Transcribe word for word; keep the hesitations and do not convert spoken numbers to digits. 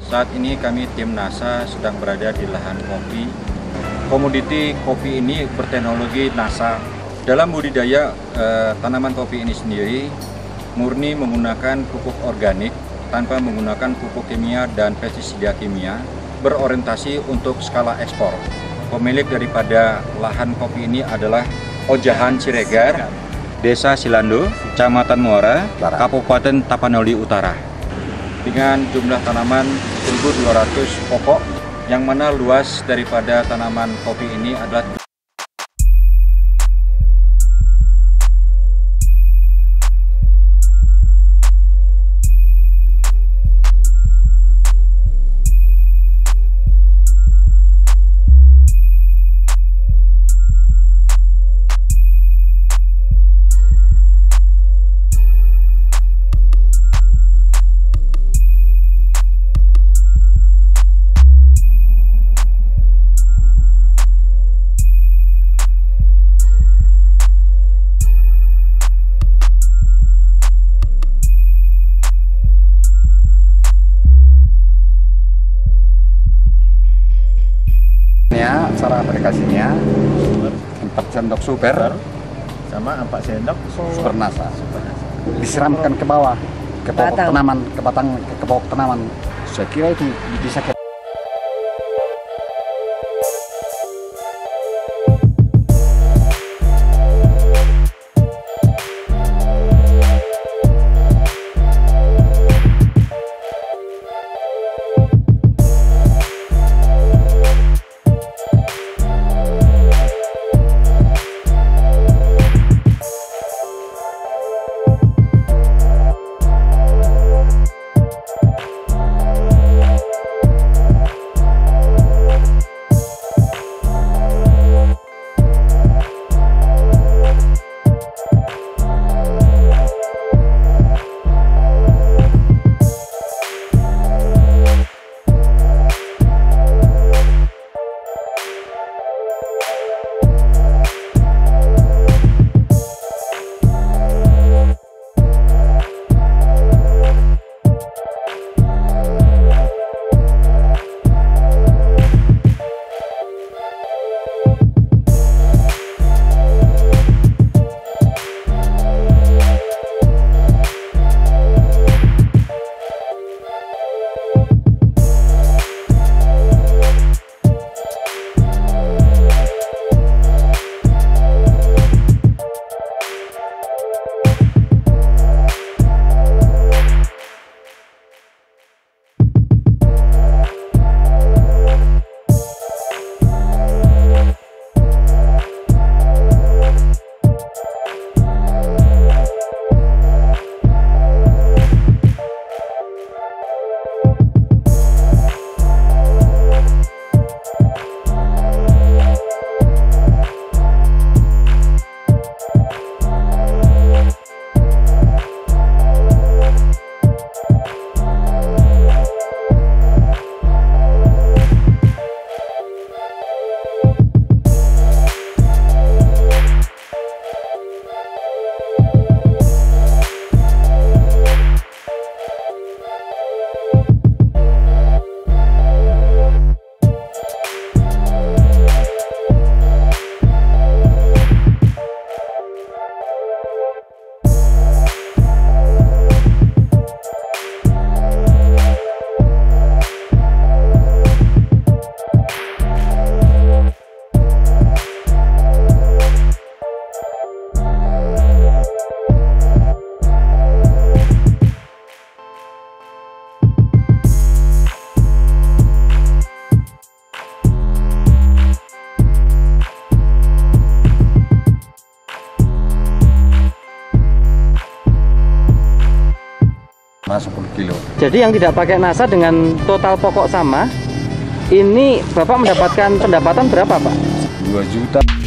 Saat ini kami tim NASA sedang berada di lahan kopi. Komoditi kopi ini berteknologi NASA. Dalam budidaya eh, tanaman kopi ini sendiri murni menggunakan pupuk organik tanpa menggunakan pupuk kimia dan pestisida kimia, berorientasi untuk skala ekspor. Pemilik daripada lahan kopi ini adalah Ojahan Ciregar, Desa Silando, Kecamatan Muara, Kabupaten Tapanuli Utara. Dengan jumlah tanaman seribu dua ratus pokok, yang mana luas daripada tanaman kopi ini adalah ya, cara aplikasinya empat sendok super sama empat sendok super NASA disiramkan ke bawah, ke pokok batang. tanaman, ke batang, ke pokok tanaman. Saya kira itu bisa ke sepuluh kilo. Jadi yang tidak pakai NASA dengan total pokok sama, ini Bapak mendapatkan pendapatan berapa, Pak? dua juta.